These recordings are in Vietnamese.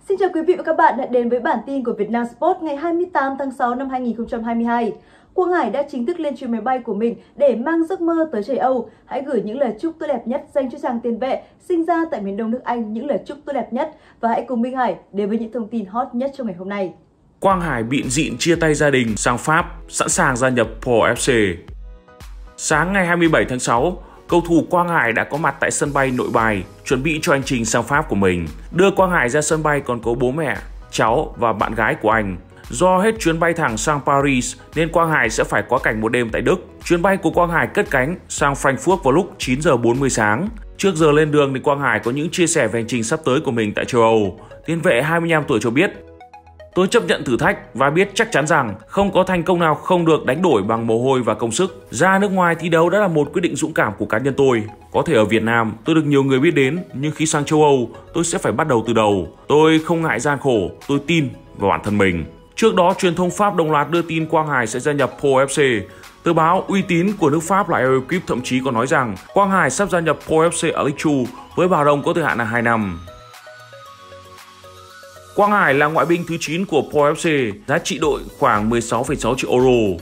Xin chào quý vị và các bạn đã đến với bản tin của Vietnam Sport ngày 28 tháng 6 năm 2022. Quang Hải đã chính thức lên chuyến máy bay của mình để mang giấc mơ tới châu Âu. Hãy gửi những lời chúc tốt đẹp nhất dành cho chàng tiền vệ sinh ra tại miền Đông nước Anh, những lời chúc tốt đẹp nhất. Và hãy cùng Minh Hải đến với những thông tin hot nhất trong ngày hôm nay. Quang Hải bịn dịn chia tay gia đình sang Pháp, sẵn sàng gia nhập Pau FC. Sáng ngày 27 tháng 6, cầu thủ Quang Hải đã có mặt tại sân bay Nội Bài, chuẩn bị cho hành trình sang Pháp của mình. Đưa Quang Hải ra sân bay còn có bố mẹ, cháu và bạn gái của anh. Do hết chuyến bay thẳng sang Paris nên Quang Hải sẽ phải quá cảnh một đêm tại Đức. Chuyến bay của Quang Hải cất cánh sang Frankfurt vào lúc 9 giờ 40 sáng. Trước giờ lên đường thì Quang Hải có những chia sẻ về hành trình sắp tới của mình tại châu Âu. Tiền vệ 25 tuổi cho biết: "Tôi chấp nhận thử thách và biết chắc chắn rằng không có thành công nào không được đánh đổi bằng mồ hôi và công sức. Ra nước ngoài thi đấu đã là một quyết định dũng cảm của cá nhân tôi. Có thể ở Việt Nam tôi được nhiều người biết đến, nhưng khi sang châu Âu tôi sẽ phải bắt đầu từ đầu. Tôi không ngại gian khổ, tôi tin vào bản thân mình." Trước đó, truyền thông Pháp đồng loạt đưa tin Quang Hải sẽ gia nhập Pau FC. Tờ báo uy tín của nước Pháp là L'Equipe thậm chí còn nói rằng Quang Hải sắp gia nhập Pau FC ở Ligue 2 với hợp đồng có thời hạn là 2 năm. Quang Hải là ngoại binh thứ 9 của Pau FC, giá trị đội khoảng 16,6 triệu euro.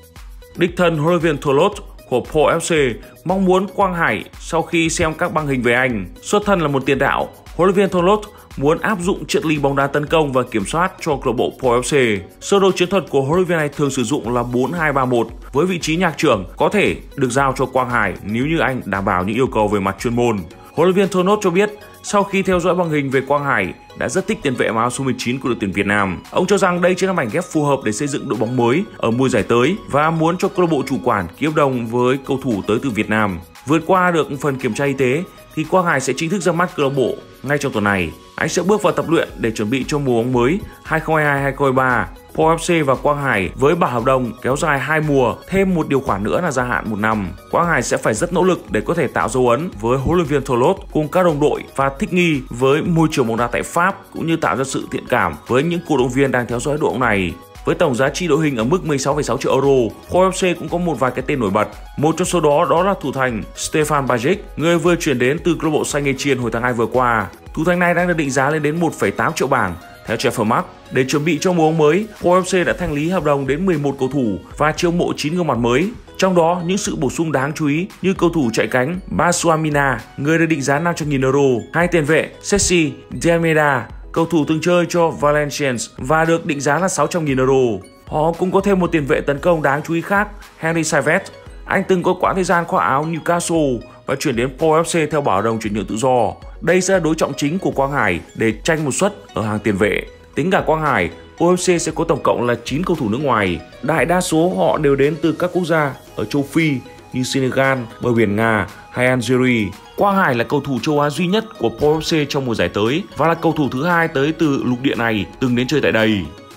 Đích thân huấn luyện viên Tholot của Pau FC mong muốn Quang Hải sau khi xem các băng hình về anh. Xuất thân là một tiền đạo, huấn luyện viên Tholot muốn áp dụng triết lý bóng đá tấn công và kiểm soát cho câu lạc bộ Pau FC. Sơ đồ chiến thuật của huấn luyện viên này thường sử dụng là 4-2-3-1 với vị trí nhạc trưởng có thể được giao cho Quang Hải nếu như anh đảm bảo những yêu cầu về mặt chuyên môn. Huấn luyện viên Tholot cho biết sau khi theo dõi băng hình về Quang Hải đã rất thích tiền vệ áo số 19 của đội tuyển Việt Nam. Ông cho rằng đây chính là mảnh ghép phù hợp để xây dựng đội bóng mới ở mùa giải tới và muốn cho câu lạc bộ chủ quản ký hợp đồng với cầu thủ tới từ Việt Nam. Vượt qua được phần kiểm tra y tế thì Quang Hải sẽ chính thức ra mắt câu lạc bộ ngay trong tuần này. Anh sẽ bước vào tập luyện để chuẩn bị cho mùa bóng mới 2022-2023. Pau FC và Quang Hải với bản hợp đồng kéo dài 2 mùa, thêm một điều khoản nữa là gia hạn 1 năm. Quang Hải sẽ phải rất nỗ lực để có thể tạo dấu ấn với huấn luyện viên Tholot cùng các đồng đội và thích nghi với môi trường bóng đá tại Pháp cũng như tạo ra sự thiện cảm với những cổ động viên đang theo dõi đội bóng này. Với tổng giá trị đội hình ở mức 16,6 triệu euro, Pau FC cũng có một vài cái tên nổi bật. Một trong số đó là thủ thành Stefan Bajic, người vừa chuyển đến từ câu lạc bộ Saint Etienne hồi tháng 2 vừa qua. Thủ thành này đang được định giá lên đến 1,8 triệu bảng. Theo Transfermarkt, để chuẩn bị cho mùa bóng mới, Pau FC đã thanh lý hợp đồng đến 11 cầu thủ và chiêu mộ 9 gương mặt mới. Trong đó, những sự bổ sung đáng chú ý như cầu thủ chạy cánh Basuamina, người được định giá 500.000 euro, hai tiền vệ Ceci Diameda, cầu thủ từng chơi cho Valenciennes và được định giá là 600.000 euro. Họ cũng có thêm một tiền vệ tấn công đáng chú ý khác, Henry Saivet. Anh từng có quãng thời gian khoác áo Newcastle và chuyển đến Pau FC theo bảo đồng chuyển nhượng tự do. Đây sẽ là đối trọng chính của Quang Hải để tranh một suất ở hàng tiền vệ. Tính cả Quang Hải, Pau FC sẽ có tổng cộng là 9 cầu thủ nước ngoài. Đại đa số họ đều đến từ các quốc gia ở châu Phi như Senegal, bờ biển Nga hay Algeria. Quang Hải là cầu thủ châu Á duy nhất của Pau FC trong mùa giải tới và là cầu thủ thứ 2 tới từ lục địa này từng đến chơi tại đây.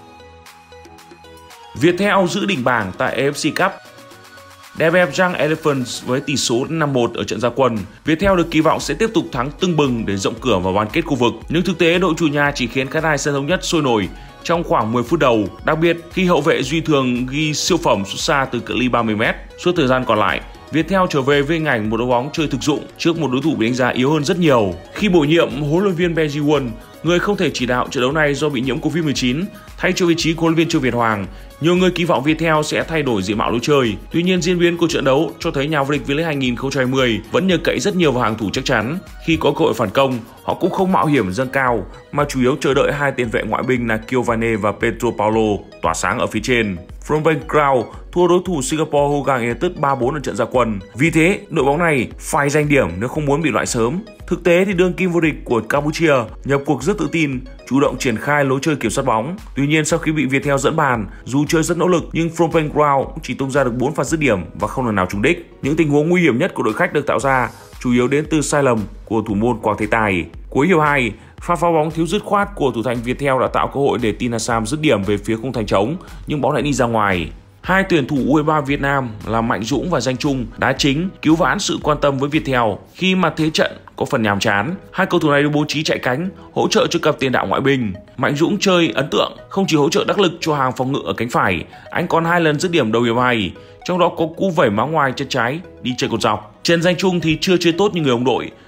Viettel giữ đỉnh bảng tại AFC Cup. Daewoo Young Elephants với tỷ số 5-1 ở trận ra quân. Viettel được kỳ vọng sẽ tiếp tục thắng tưng bừng để rộng cửa vào bán kết khu vực. Nhưng thực tế đội chủ nhà chỉ khiến các đài sân thống nhất sôi nổi trong khoảng 10 phút đầu, đặc biệt khi hậu vệ Duy Thường ghi siêu phẩm xuất xa từ cự ly 30m. Suốt thời gian còn lại, Viettel trở về với hình ảnh một đội bóng chơi thực dụng trước một đối thủ bị đánh giá yếu hơn rất nhiều. Khi bổ nhiệm huấn luyện viên Benji Won, người không thể chỉ đạo trận đấu này do bị nhiễm Covid-19, thay cho vị trí của huấn luyện viên Trương Việt Hoàng, nhiều người kỳ vọng Viettel sẽ thay đổi diện mạo lối chơi. Tuy nhiên, diễn biến của trận đấu cho thấy nhà vô địch V-League 2020 vẫn nhờ cậy rất nhiều vào hàng thủ chắc chắn. Khi có cơ hội phản công, họ cũng không mạo hiểm dâng cao mà chủ yếu chờ đợi hai tiền vệ ngoại binh là Giovane và Pedro Paulo tỏa sáng ở phía trên. Phnom Penh Crown thua đối thủ Singapore Hogang United 3-4 ở trận ra quân. Vì thế, đội bóng này phải giành điểm nếu không muốn bị loại sớm. Thực tế thì đương kim vô địch của Campuchia nhập cuộc rất tự tin, chủ động triển khai lối chơi kiểm soát bóng. Tuy nhiên, sau khi bị Viettel dẫn bàn, dù chơi rất nỗ lực nhưng Phnom Penh Crown cũng chỉ tung ra được 4 pha dứt điểm và không lần nào trúng đích. Những tình huống nguy hiểm nhất của đội khách được tạo ra chủ yếu đến từ sai lầm của thủ môn Quang Thế Tài. Cuối hiệp 2, pha phá bóng thiếu dứt khoát của thủ thành Viettel đã tạo cơ hội để Tin Assam dứt điểm về phía khung thành trống, nhưng bóng lại đi ra ngoài. Hai tuyển thủ U23 Việt Nam là Mạnh Dũng và Danh Trung đá chính cứu vãn sự quan tâm với Viettel khi mà thế trận có phần nhàm chán. Hai cầu thủ này được bố trí chạy cánh, hỗ trợ cho cặp tiền đạo ngoại binh. Mạnh Dũng chơi ấn tượng, không chỉ hỗ trợ đắc lực cho hàng phòng ngự ở cánh phải, anh còn 2 lần dứt điểm đầu hiệp 2, trong đó có cú vẩy má ngoài chân trái đi chơi cột dọc. Trần Danh Trung thì chưa chơi tốt như người ông đội,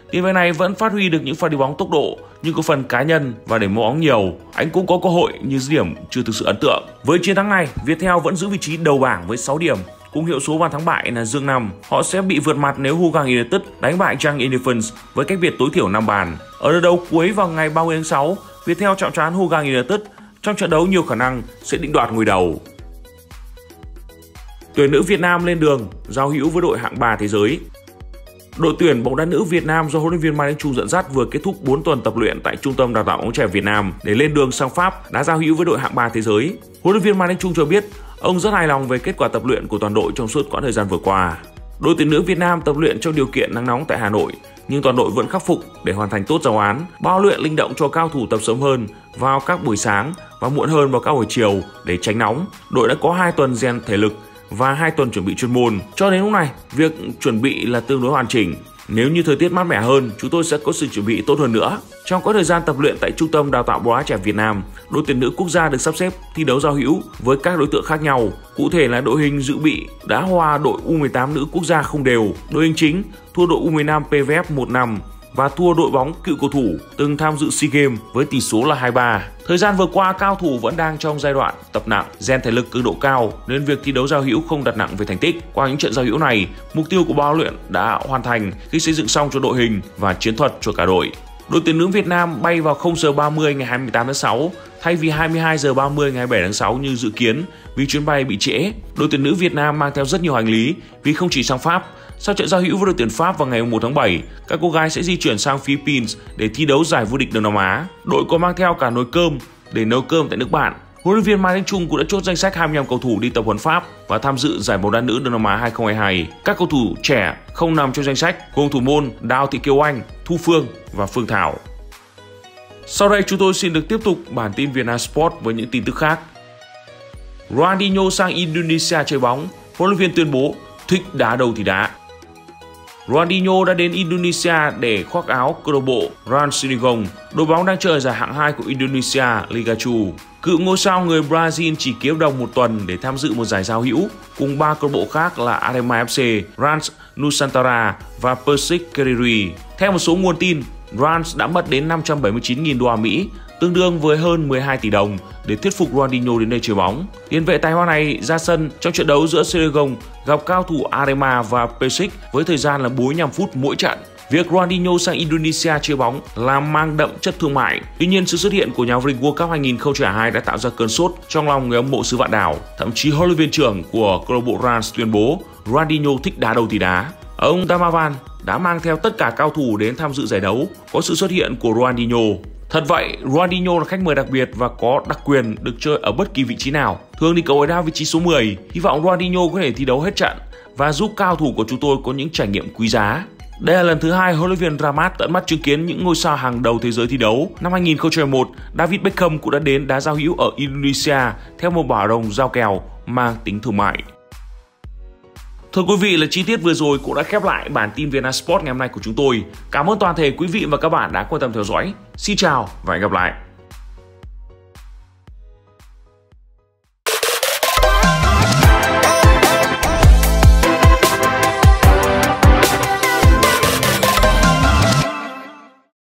Tiền vệ này vẫn phát huy được những pha đi bóng tốc độ nhưng có phần cá nhân và để mẫu bóng nhiều. Anh cũng có cơ hội nhưng dứt điểm chưa thực sự ấn tượng. Với chiến thắng này, Viettel vẫn giữ vị trí đầu bảng với 6 điểm. Cùng hiệu số bàn thắng bại là dương 5. Họ sẽ bị vượt mặt nếu Hougang United đánh bại Jang Elephants với cách biệt tối thiểu 5 bàn. Ở trận đấu cuối vào ngày 30 tháng 6, Viettel chạm trán Hougang United trong trận đấu nhiều khả năng sẽ định đoạt ngôi đầu. Tuyển nữ Việt Nam lên đường giao hữu với đội hạng 3 thế giới. Đội tuyển bóng đá nữ Việt Nam do huấn luyện viên Mai Đức Chung dẫn dắt vừa kết thúc 4 tuần tập luyện tại Trung tâm Đào tạo bóng chày Việt Nam để lên đường sang Pháp đã giao hữu với đội hạng 3 thế giới. Huấn luyện viên Mai Đức Chung cho biết ông rất hài lòng về kết quả tập luyện của toàn đội trong suốt quãng thời gian vừa qua. Đội tuyển nữ Việt Nam tập luyện trong điều kiện nắng nóng tại Hà Nội, nhưng toàn đội vẫn khắc phục để hoàn thành tốt giáo án, bao luyện linh động cho cao thủ tập sớm hơn vào các buổi sáng và muộn hơn vào các buổi chiều để tránh nóng. Đội đã có 2 tuần rèn thể lực và 2 tuần chuẩn bị chuyên môn. Cho đến lúc này, việc chuẩn bị là tương đối hoàn chỉnh. Nếu như thời tiết mát mẻ hơn, chúng tôi sẽ có sự chuẩn bị tốt hơn nữa. Trong quãng thời gian tập luyện tại Trung tâm Đào tạo bóng đá trẻ Việt Nam, đội tuyển nữ quốc gia được sắp xếp thi đấu giao hữu với các đối tượng khác nhau. Cụ thể là đội hình dự bị đã hòa đội U18 nữ quốc gia không đều, đội hình chính thua đội U15 PVF 1-5 và thua đội bóng cựu cầu thủ từng tham dự SEA Games với tỷ số là 2-3. Thời gian vừa qua, cao thủ vẫn đang trong giai đoạn tập nặng, rèn thể lực cường độ cao nên việc thi đấu giao hữu không đặt nặng về thành tích. Qua những trận giao hữu này, mục tiêu của bao luyện đã hoàn thành khi xây dựng xong cho đội hình và chiến thuật cho cả đội. Đội tuyển nữ Việt Nam bay vào 0 giờ 30 ngày 28 tháng 6 thay vì 22 giờ 30 ngày 27 tháng 6 như dự kiến vì chuyến bay bị trễ. Đội tuyển nữ Việt Nam mang theo rất nhiều hành lý vì không chỉ sang Pháp. Sau trận giao hữu với đội tuyển Pháp vào ngày 1 tháng 7, các cô gái sẽ di chuyển sang Philippines để thi đấu giải vô địch Đông Nam Á. Đội còn mang theo cả nồi cơm để nấu cơm tại nước bạn. Huấn luyện viên Mai Đức Chung cũng đã chốt danh sách 25 cầu thủ đi tập huấn Pháp và tham dự giải bóng đá nữ Đông Nam Á 2022. Các cầu thủ trẻ không nằm trong danh sách gồm thủ môn Đào Thị Kiều Anh, Thu Phương và Phương Thảo. Sau đây chúng tôi xin được tiếp tục bản tin Vietnam Sport với những tin tức khác. Ronaldinho sang Indonesia chơi bóng, huấn luyện viên tuyên bố thích đá đâu thì đá. Ronaldinho đã đến Indonesia để khoác áo câu lạc bộ Rans Sintayong, đội bóng đang chơi giải hạng 2 của Indonesia Liga 2. Cựu ngôi sao người Brazil chỉ ký hợp đồng 1 tuần để tham dự một giải giao hữu cùng 3 câu lạc bộ khác là Arema FC, Rans Nusantara và Persik Kediri. Theo một số nguồn tin, Rans đã mất đến 579.000 đô la Mỹ, tương đương với hơn 12 tỷ đồng để thuyết phục Ronaldinho đến đây chơi bóng. Tiền vệ tài hoa này ra sân trong trận đấu giữa Sintayong gặp cao thủ Arema và Persik với thời gian là 45 phút mỗi trận. Việc Ronaldinho sang Indonesia chơi bóng là mang đậm chất thương mại. Tuy nhiên, sự xuất hiện của nhà vô địch World Cup 2022 đã tạo ra cơn sốt trong lòng người hâm mộ xứ Vạn Đảo. Thậm chí huấn luyện viên trưởng của câu lạc bộ Rans tuyên bố Ronaldinho thích đá đâu thì đá. Ông Damavan đã mang theo tất cả cao thủ đến tham dự giải đấu có sự xuất hiện của Ronaldinho. Thật vậy, Ronaldinho là khách mời đặc biệt và có đặc quyền được chơi ở bất kỳ vị trí nào. Thường thì cậu ấy đá vị trí số 10. Hy vọng Ronaldinho có thể thi đấu hết trận và giúp cao thủ của chúng tôi có những trải nghiệm quý giá. Đây là lần thứ 2 huấn luyện viên Ramat tận mắt chứng kiến những ngôi sao hàng đầu thế giới thi đấu. Năm 2001, David Beckham cũng đã đến đá giao hữu ở Indonesia theo một bảo đồng giao kèo mang tính thương mại. Thưa quý vị, là chi tiết vừa rồi cũng đã khép lại bản tin Vietnam Sport ngày hôm nay của chúng tôi. Cảm ơn toàn thể quý vị và các bạn đã quan tâm theo dõi. Xin chào và hẹn gặp lại.